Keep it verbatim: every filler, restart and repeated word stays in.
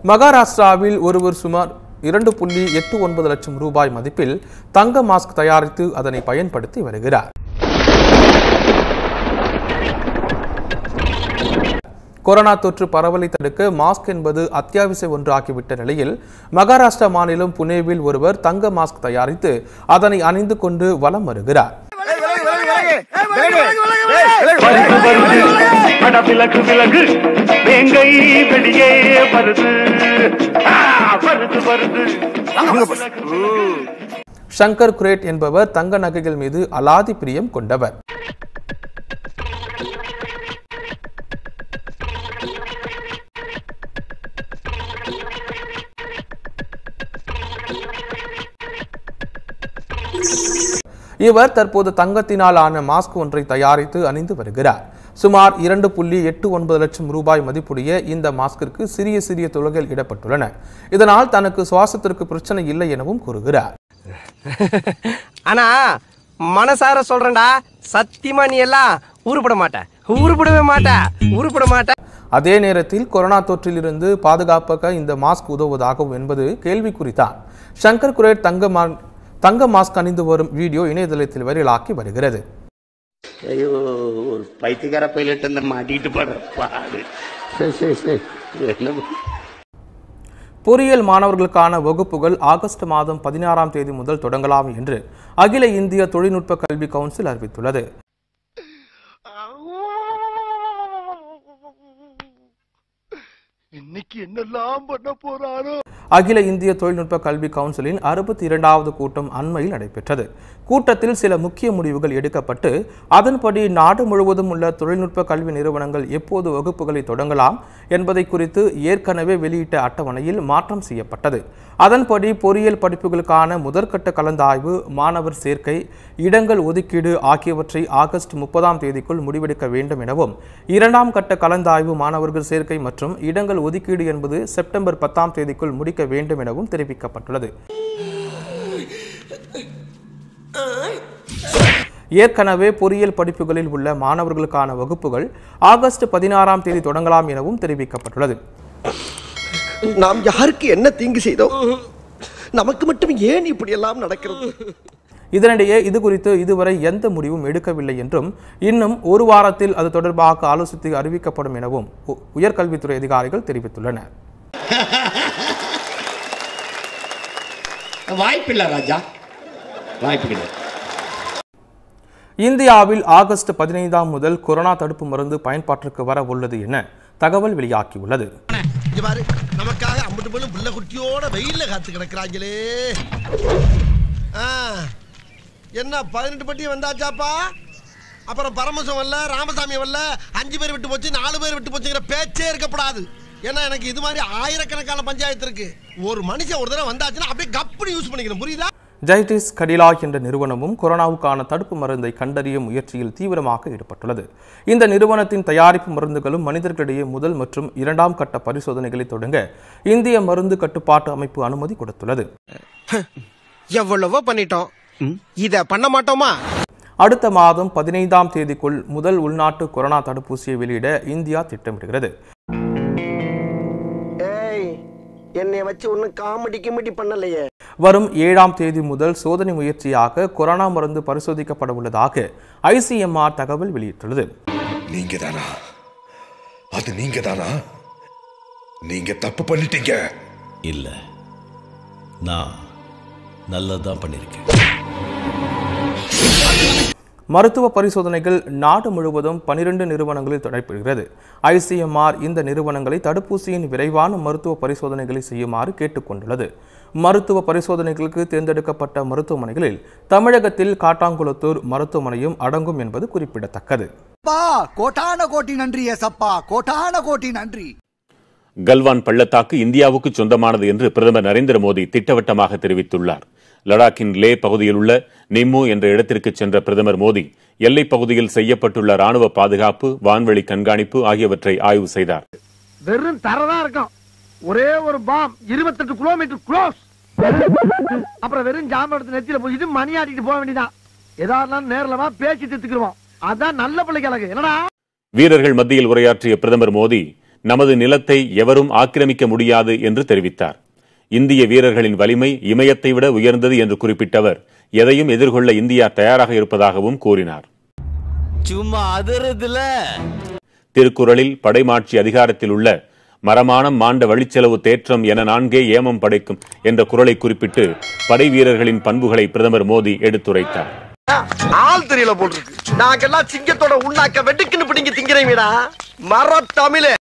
மகாராஷ்டிராவில் ஒருவர் சுமார் இரண்டு புள்ளி எட்டு ஒன்பது லட்சம் ரூபாய் மதிப்பில் தங்க மாஸ்க் தயாரித்து அதனை பயன்படுத்தி வருகிறார். கொரோனா தொற்று பரவலை தடுக்க மாஸ்க் என்பது அத்தியாவசிய ஒன்றாகிவிட்ட நிலையில் மகாராஷ்டிரா மாநிலம் புனேவில் ஒருவர் தங்க மாஸ்க் தயாரித்து அதனை அணிந்து கொண்டு வலம் வருகிறார். சங்கர் குரேட் என்பவர் தங்க நகைகள் மீது அலாதி பிரியம் கொண்டவர். இவர் தற்போது தங்கத்தினால் ஆன மாஸ்க் ஒன்றை தயாரித்து அணிந்து வருகிறார். சுமார் இரண்டு புள்ளி எட்டு ஒன்பது லட்சம் ரூபாய் மதிப்புடைய இந்த மாஸ்கிற்கு சிறிய சிறிய துளைகள் இடப்பட்டுள்ளன. இதனால் தனக்கு சுவாசத்திற்கு பிரச்சனை இல்லை எனவும் கூறுகிறார். ஆனா மனசார சொல்றேன்டா, சத்தியமா நீ எல்லாம் உருப்பட மாட்ட, உருப்படவே மாட்ட, உருப்பட மாட்ட. அதே நேரத்தில் கொரோனா தொற்றிலிருந்து பாதுகாப்பாக இந்த மாஸ்க் உதவுவதாகவும் என்பது கேள்விக்குறித்தான். சங்கர் குரேட் தங்க தங்க மாஸ்க் அணிந்து வரும் வீடியோ இணையதளத்தில் வைரலாகி வருகிறது. ஐயோ, ஒரு பைத்தியக்கார பைலட் அந்த மாட்டிட்டு போற பாடு. பொறியியல் மாணவர்களுக்கான வகுப்புகள் ஆகஸ்ட் மாதம் பதினாறாம் தேதி முதல் தொடங்கலாம் என்று அகில இந்திய தொழில்நுட்ப கல்வி கவுன்சில் அறிவித்துள்ளது. இன்னைக்கு என்னெல்லாம் பண்ண போறாரோ. அகில இந்திய தொழில்நுட்ப கல்வி கவுன்சிலின் அறுபத்தி இரண்டாவது கூட்டம் அண்மையில் நடைபெற்றது. கூட்டத்தில் சில முக்கிய முடிவுகள் எடுக்கப்பட்டு அதன்படி நாடு முழுவதும் உள்ள தொழில்நுட்ப கல்வி நிறுவனங்கள் எப்போது வகுப்புகளை தொடங்கலாம் என்பதை குறித்து ஏற்கனவே வெளியிட்ட அட்டவணையில் மாற்றம் செய்யப்பட்டது. அதன்படி பொறியியல் படிப்புகளுக்கான முதற்கட்ட கலந்தாய்வு, மாணவர் சேர்க்கை, இடங்கள் ஒதுக்கீடு ஆகியவற்றை ஆகஸ்ட் முப்பதாம் தேதிக்குள் முடிவெடுக்க வேண்டும் எனவும், இரண்டாம் கட்ட கலந்தாய்வு, மாணவர்கள் சேர்க்கை மற்றும் இடங்கள் ஒதுக்கீடு என்பது செப்டம்பர் பத்தாம் தேதிக்குள் முடிக்க வேண்டும் எனவும் தெரிவிக்கப்பட்டுள்ளது. ஏற்கனவே பொறியியல் படிப்புகளில் உள்ள மாணவர்களுக்கான வகுப்புகள் ஆகஸ்ட் பதினாறாம் தேதி தொடங்கலாம் எனவும் தெரிவிக்கப்பட்டுள்ளது. நாம் யாருக்கு என்ன தீங்கு செய்தோம்? நமக்கு மட்டும் ஏன் இப்படி எல்லாம் நடக்கிறது? இதனிடையே இது குறித்து இதுவரை எந்த முடிவும் எடுக்கவில்லை என்றும், இன்னும் ஒரு வாரத்தில் அது தொடர்பாக ஆலோசித்து அறிவிக்கப்படும் எனவும் உயர்கல்வித்துறை அதிகாரிகள் தெரிவித்துள்ளனர். வாய்ப்பில்லை ராஜா, வாய்ப்பில்லை. இந்தியாவில் ஆகஸ்ட் பதினைந்தாம் முதல் கொரோனா தடுப்பு மருந்து பயன்பாட்டிற்கு வர உள்ளது என தகவல் வெளியாகியுள்ளது. நமக்காக ஐம்பது பேரும் புள்ள குட்டியோட வெயில்ல காத்து கிடக்குறாங்களே. என்ன பதினெட்டு பட்டி வந்தாச்சாப்பா? அப்புறம் பரமசம் வரல, ராமசாமி வரல, அஞ்சு பேர் விட்டு போச்சு, நாலு பேர் விட்டு போச்சுங்கிற பேச்சே இருக்கப்படாது. ஏன்னா எனக்கு இது மாதிரி ஆயிரக்கணக்கான பஞ்சாயத்து இருக்கு. ஒரு மனுஷன் ஒரு தடவை வந்தாச்சுன்னா அப்படியே கப்புனு யூஸ் பண்ணிக்கணும், புரியுதா? ஜைடிஸ் கடிலா என்ற நிறுவனமும் கொரோனாவுக்கான தடுப்பு மருந்தை கண்டறியும் முயற்சியில் தீவிரமாக ஈடுபட்டுள்ளது. இந்த நிறுவனத்தின் தயாரிப்பு மருந்துகளும் மனிதர்களிடையே முதல் மற்றும் இரண்டாம் கட்ட பரிசோதனைகளை தொடங்க இந்திய மருந்து கட்டுப்பாட்டு அமைப்பு அனுமதி கொடுத்துள்ளது. எவ்வளவோ பண்ணிட்டோம், இத பண்ண மாட்டோமா? அடுத்த மாதம் பதினைந்தாம் தேதிக்குள் முதல் உள்நாட்டு கொரோனா தடுப்பூசியை வெளியிட இந்தியா திட்டமிடுகிறது. என்னை வச்சு ஒன்னும் காமெடி கிமெடி பண்ணலையே. வரும் ஏழாம் தேதி முதல் சோதனை முயற்சியாக கொரோனா மருந்து பரிசோதிக்கப்பட உள்ளதாக ஐசிஎம்ஆர் தகவல் வெளியிட்டுள்ளது. நீங்க தானா? அது நீங்க தானா? நீங்க தப்பு பண்ணிட்டீங்க. இல்ல, நான் நல்லதான் பண்ணிருக்கேன். மருத்துவ பரிசோதனைகள் நாடு முழுவதும் பனிரெண்டு நிறுவனங்களில் நடைபெறுகிறது. ஐசிஎம்ஆர் இந்த நிறுவனங்களை தடுப்பூசியின் விரைவான மருத்துவ பரிசோதனைகளை செய்யுமாறு கேட்டுக்கொண்டுள்ளது. மருத்துவ பரிசோதனைகளுக்கு தேர்ந்தெடுக்கப்பட்ட மருத்துவமனைகளில் தமிழகத்தில் காட்டாங்குளத்தூர் மருத்துவமனையும் அடங்கும் என்பது குறிப்பிடத்தக்கது. கோட்டான கோட்டி நன்றி சப்பா, கோட்டான கோட்டி நன்றி. கல்வான் பள்ளத்தாக்கு இந்தியாவுக்கு சொந்தமானது என்று பிரதமர் நரேந்திர மோடி திட்டவட்டமாக தெரிவித்துள்ளார். லடாக்கின் லே பகுதியில் உள்ள நிம்மு என்ற இடத்திற்கு சென்ற பிரதமர் மோடி எல்லைப் பகுதியில் செய்யப்பட்டுள்ள ராணுவ பாதுகாப்பு, வான்வெளி கண்காணிப்பு ஆகியவற்றை ஆய்வு செய்தார். வெறும் தரதா இருக்கும். ஒரே ஒரு பாம் இருபத்தெட்டு கிலோமீட்டர் க்ளோஸ். அப்புறம் வெறும் ஜாம எடுத்து நெத்தியில போயிட்டு மணி ஆட்டிட்டு போக வேண்டியதான். ஏதாவது நேரலமா பேச்சு தித்துக்குருவோம். அதான் நல்ல பிள்ளைக்கு. என்னடா? வீரர்கள் மத்தியில் உரையாற்றிய பிரதமர் மோடி நமது நிலத்தை எவரும் ஆக்கிரமிக்க முடியாது என்று தெரிவித்தார். இந்திய வீரர்களின் வலிமை இமயத்தை விட உயர்ந்தது என்று குறிப்பிட்ட அவர் எதையும் எதிர்கொள்ள இந்தியா தயாராக இருப்பதாகவும் கூறினார். திருக்குறளில் படைமாட்சி அதிகாரத்தில் உள்ள மரமானம் மாண்ட வழிச்செலவு தேற்றம் என நான்கே ஏமம் படைக்கும் என்ற குறளை குறிப்பிட்டு படை வீரர்களின் பண்புகளை பிரதமர் மோடி எடுத்துரைத்தார். ஆள் தெரியல போல் இருக்கு. நாங்கெல்லாம் சிங்கத்தோட உண்ணாக்க வெட்டுக்குன்னு பிடிங்க திங்கிறீங்கடா மர தமிழே.